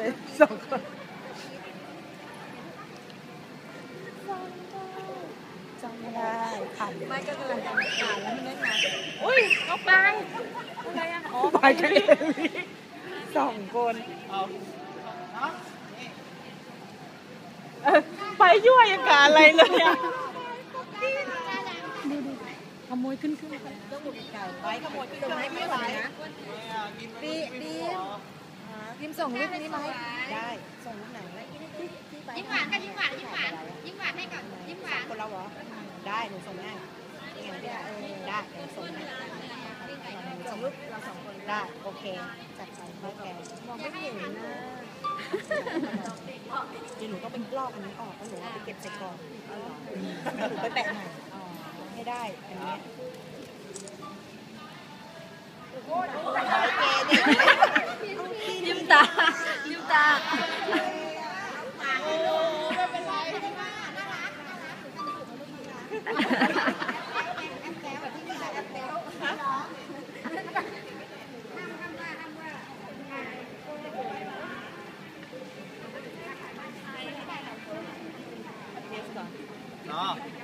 เลย2 คนจำไม่ได้ผ่านไม่ก็กำลังจะผ่านแล้วมันได้มาอุ้ยเอาไปอะไรอ่ะอ๋อไปกันเอง2 คนไปยั่วยังกะอะไรเลยอ่ะดูขโมยขึ้นไปต้องดูไก่ไปขโมยขึ้นไปไม่ไหวนะดีมส่งรูปนี้มาให้ได้ส่งรูปไหนยิ้มหวานกันยิ้มหวานให้ก่อนยิ้มหวานคนเราเหรอได้หนูส่งให้ยังไงได้ได้เดี๋ยวส่งให้ส่งรูปเรา2 คนได้โอเคจัดไปโอเคมองไม่เห็นนะเดี๋ยวหนูต้องเป็นกล้องอันนี้ออกแล้วหนูไปเก็บใส่กล่องหนูไปแปะใหม่ให้ได้อันนี้ยิ้มตาไม่เป็นไรน่ารักเนาะ